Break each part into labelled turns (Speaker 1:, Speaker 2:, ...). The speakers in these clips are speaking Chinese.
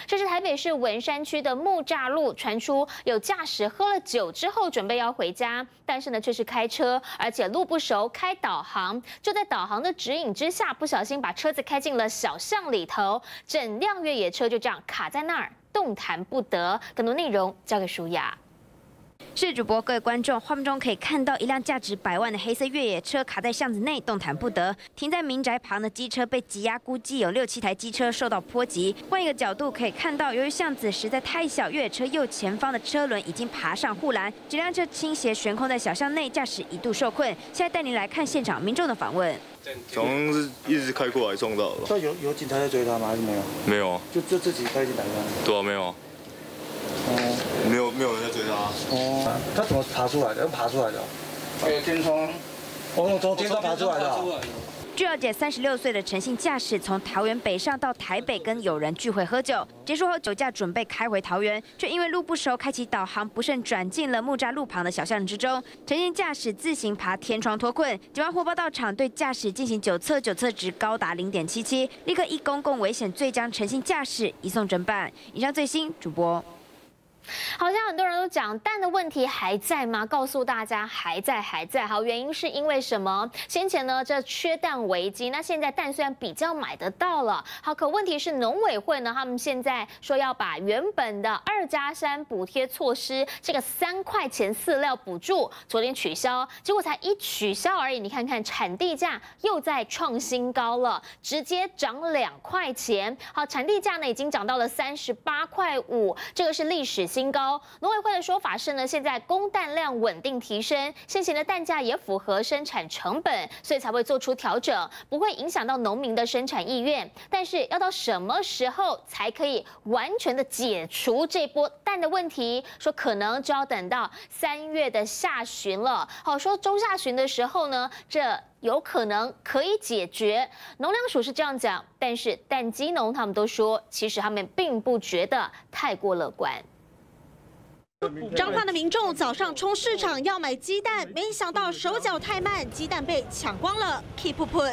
Speaker 1: 这是台北市文山区的木栅路，传出有驾驶喝了酒之后准备要回家，但是呢却是开车，而且路不熟，开导航，就在导航的指引之下，不小心把车子开进了小巷里头，整辆越野车就这样卡在那儿，动弹不得。更多内容交给舒雅。
Speaker 2: 是主播，各位观众，画面中可以看到一辆价值100万的黑色越野车卡在巷子内，动弹不得。停在民宅旁的机车被挤压，估计有6、7台机车受到波及。换一个角度可以看到，由于巷子实在太小，越野车右前方的车轮已经爬上护栏，整辆车倾斜悬空在小巷内，驾驶一度受困。现在带您来看现场民众的访问。
Speaker 3: 好像是一直开过来撞到了。
Speaker 4: 那有警察在追他吗？还是没有？
Speaker 3: 没有啊，
Speaker 4: 就自己开进来的。
Speaker 3: 对啊，没有啊。 没有人在追他。
Speaker 4: 哦，他怎么爬出来的？用爬出来的？有天窗。哦，从天窗爬出来的。
Speaker 2: 据了解，36岁的陈姓驾驶从桃园北上到台北跟友人聚会喝酒，结束后酒驾准备开回桃园，却因为路不熟，开启导航不慎转进了木栅路旁的小巷之中。陈姓驾驶自行爬天窗脱困，警方获报到场，对驾驶进行酒测，酒测值高达0.77，立刻以公共危险罪将陈姓驾驶移送侦办。以上最新主播。
Speaker 1: 好像很多人都讲蛋的问题还在吗？告诉大家还在。好，原因是因为什么？先前呢这缺蛋危机，那现在蛋虽然比较买得到了，好，可问题是农委会呢，他们现在说要把原本的2+3补贴措施这个3块钱饲料补助，昨天取消，结果才一取消而已，你看看产地价又在创新高了，直接涨2块钱。好，产地价呢已经涨到了38.5块，这个是历史新高。农委会的说法是呢，现在供蛋量稳定提升，现行的蛋价也符合生产成本，所以才会做出调整，不会影响到农民的生产意愿。但是要到什么时候才可以完全的解除这波蛋的问题？说可能就要等到3月的下旬了。好，说中下旬的时候呢，这有可能可以解决。农粮署是这样讲，但是蛋鸡农他们都说，其实他们并不觉得太过乐观。
Speaker 5: 彰化的民众早上冲市场要买鸡蛋，没想到手脚太慢，鸡蛋被抢光了 ，keep put。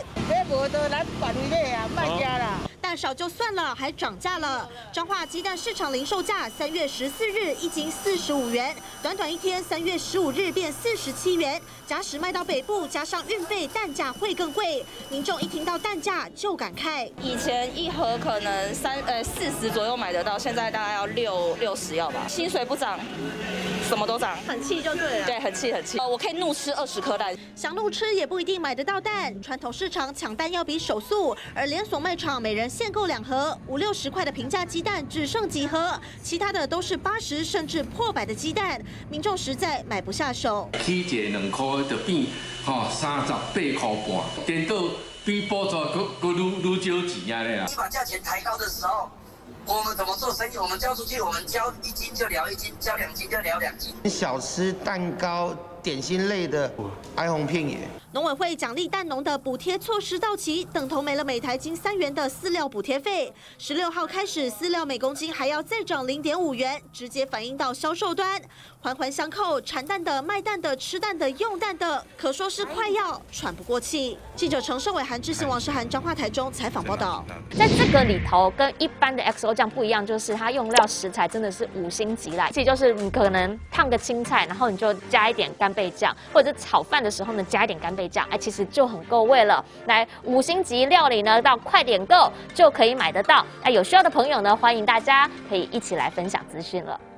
Speaker 5: 蛋少就算了，还涨价了。彰化鸡蛋市场零售价3月14日一斤45元，短短一天3月15日变47元。假使卖到北部，加上运费，蛋价会更贵。民众一听到蛋价就感慨，
Speaker 6: 以前一盒可能40左右买得到，现在大概要60要吧。薪水不涨。 什么都涨，
Speaker 5: 很气就对了。
Speaker 6: 对，很气。我可以怒吃20颗蛋，
Speaker 5: 想怒吃也不一定买得到蛋。传统市场抢蛋要比手速，而连锁卖场每人限购2盒，50、60块的平价鸡蛋只剩几盒，其他的都是80甚至破100的鸡蛋，民众实在买不下手。
Speaker 7: 起一个2块就变38块半，颠倒比补助佫愈少钱啊咧。
Speaker 8: 把价钱抬高的时候。 我们怎么做生意？我们交出去，我们交1斤就聊1斤，交2斤就聊2斤。
Speaker 9: 小吃、蛋糕、点心类的哀鸿遍野。
Speaker 5: 农委会奖励蛋农的补贴措施到期，等同没了每台斤3元的饲料补贴费。16号开始，饲料每公斤还要再涨0.5元，直接反映到销售端，环环相扣。产蛋的、卖蛋的、吃蛋的、用蛋的，可说是快要喘不过气。记者陈胜伟、韩志信、王世涵，彰化台中采访报道。
Speaker 1: 在这个里头，跟一般的 XO 酱不一样，就是它用料食材真的是5星级啦。其实就是你可能烫个青菜，然后你就加一点干贝酱，或者是炒饭的时候呢加一点干贝酱，哎，其实就很够味了。来，5星级料理呢，到快点购就可以买得到。那有需要的朋友呢，欢迎大家可以一起来分享资讯了。